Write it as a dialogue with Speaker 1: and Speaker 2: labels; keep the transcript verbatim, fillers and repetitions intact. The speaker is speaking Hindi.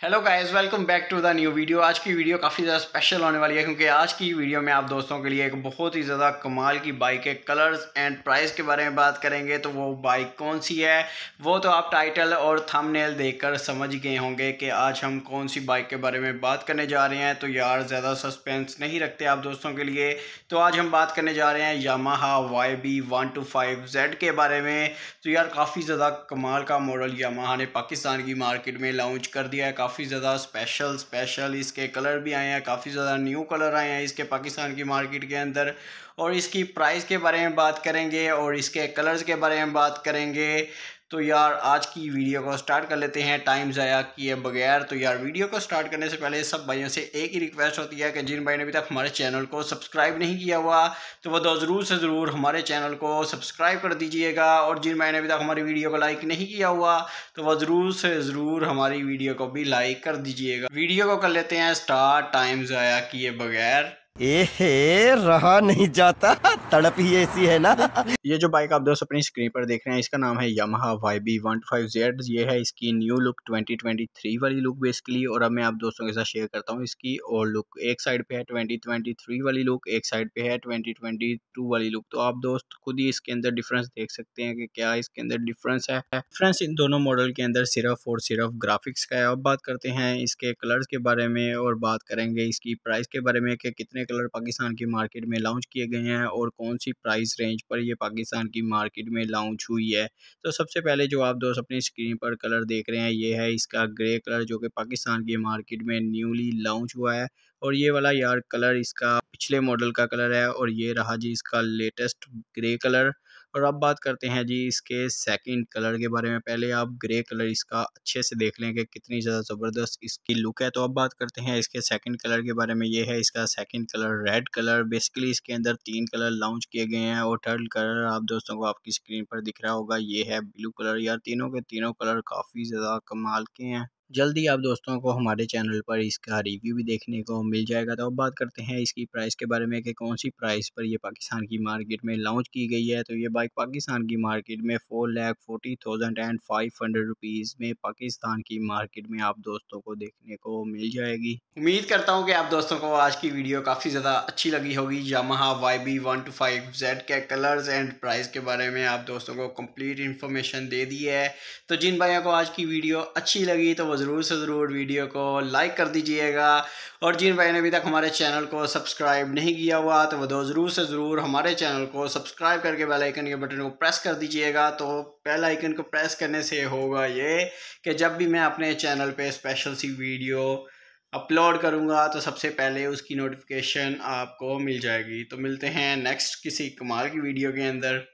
Speaker 1: Hello guys, welcome back to the new video. आज की वीडियो काफ़ी ज़्यादा स्पेशल होने वाली है क्योंकि आज की वीडियो में आप दोस्तों के लिए एक बहुत ही ज़्यादा कमाल की बाइक के कलर्स एंड प्राइस के बारे में बात करेंगे। तो वो बाइक कौन सी है वो तो आप टाइटल और थंबनेल देखकर समझ गए होंगे कि आज हम कौन सी बाइक के बारे में बात करने जा रहे हैं। तो यार ज़्यादा सस्पेंस नहीं रखते आप दोस्तों के लिए। तो आज हम बात करने जा रहे हैं Yamaha Y B one two five Z के बारे में। तो यार काफ़ी ज़्यादा कमाल का मॉडल यामाहा ने पाकिस्तान की मार्केट में लॉन्च कर दिया है। काफ़ी ज़्यादा स्पेशल स्पेशल इसके कलर भी आए हैं, काफ़ी ज़्यादा न्यू कलर आए हैं इसके पाकिस्तान की मार्केट के अंदर। और इसकी प्राइस के बारे में बात करेंगे और इसके कलर्स के बारे में बात करेंगे। तो यार आज की वीडियो को स्टार्ट कर लेते हैं टाइम ज़ाया किए बगैर। तो यार वीडियो को स्टार्ट करने से पहले सब भाइयों से एक ही रिक्वेस्ट होती है कि जिन भाई ने अभी तक हमारे चैनल को सब्सक्राइब नहीं किया हुआ तो वह तो ज़रूर से ज़रूर हमारे चैनल को सब्सक्राइब कर दीजिएगा। और जिन भाई ने अभी तक हमारी वीडियो को लाइक नहीं किया हुआ तो वह ज़रूर से ज़रूर हमारी वीडियो को भी लाइक कर दीजिएगा। वीडियो को कर लेते हैं स्टार्ट टाइम ज़ाया किए बगैर।
Speaker 2: एहे रहा नहीं जाता, तड़प ही ऐसी है ना।
Speaker 1: ये जो बाइक आप दोस्त अपनी स्क्रीन पर देख रहे हैं इसका नाम है Yamaha Y B one two five Z. ये है इसकी new look twenty twenty three वाली लुक बेसिकली। और अब मैं आप दोस्तों के साथ शेयर करता हूँ इसकी और लुक। एक साइड पे है ट्वेंटी ट्वेंटी थ्री वाली लुक, एक साइड पे है ट्वेंटी ट्वेंटी टू वाली लुक। तो आप दोस्त खुद ही इसके अंदर डिफरेंस देख सकते हैं कि क्या इसके अंदर डिफरेंस है। डिफरेंस इन दोनों मॉडल के अंदर सिर्फ और सिर्फ ग्राफिक्स का है। अब बात करते हैं इसके कलर्स के बारे में और बात करेंगे इसकी प्राइस के बारे में कि कितने कलर पाकिस्तान की मार्केट में लॉन्च किए गए हैं और कौन सी प्राइस रेंज पर ये पाकिस्तान की मार्केट में लॉन्च हुई है। तो सबसे पहले जो आप दोस्त अपनी स्क्रीन पर कलर देख रहे हैं ये है इसका ग्रे कलर जो कि पाकिस्तान की मार्केट में न्यूली लॉन्च हुआ है। और ये वाला यार कलर इसका पिछले मॉडल का कलर है और ये रहा जी इसका लेटेस्ट ग्रे कलर। और अब बात करते हैं जी इसके सेकंड कलर के बारे में। पहले आप ग्रे कलर इसका अच्छे से देख लें कि कितनी ज़्यादा ज़बरदस्त इसकी लुक है। तो अब बात करते हैं इसके सेकंड कलर के बारे में। ये है इसका second colour red colour. Basically इसके अंदर तीन कलर लॉन्च किए गए हैं और थर्ड कलर आप दोस्तों को आपकी स्क्रीन पर दिख रहा होगा ये है ब्लू कलर। यार तीनों के तीनों कलर काफ़ी ज़्यादा कमाल के हैं। जल्दी आप दोस्तों को हमारे चैनल पर इसका रिव्यू भी देखने को मिल जाएगा। तो अब बात करते हैं इसकी प्राइस के बारे में कि कौन सी प्राइस पर ये पाकिस्तान की मार्केट में लॉन्च की गई है। तो ये बाइक पाकिस्तान की मार्केट में four lakh forty thousand and five hundred rupees में पाकिस्तान की मार्केट में आप दोस्तों को देखने को मिल जाएगी। उम्मीद करता हूँ कि आप दोस्तों को आज की वीडियो काफ़ी ज़्यादा अच्छी लगी होगी। Yamaha Y B one two five Z के कलर्स एंड प्राइस के बारे में आप दोस्तों को कंप्लीट इन्फॉर्मेशन दे दी है। तो जिन भाइयों को आज की वीडियो अच्छी लगी तो वो ज़रूर से ज़रूर वीडियो को लाइक कर दीजिएगा। और जिन भाई ने अभी तक हमारे चैनल को सब्सक्राइब नहीं किया हुआ तो वो दो ज़रूर से ज़रूर हमारे चैनल को सब्सक्राइब करके बेल आइकन के बटन को प्रेस कर दीजिएगा। तो बेल आइकन को प्रेस करने से होगा ये कि जब भी मैं अपने चैनल पे स्पेशल सी वीडियो अपलोड करूँगा तो सबसे पहले उसकी नोटिफिकेशन आपको मिल जाएगी। तो मिलते हैं नेक्स्ट किसी कमाल की वीडियो के अंदर।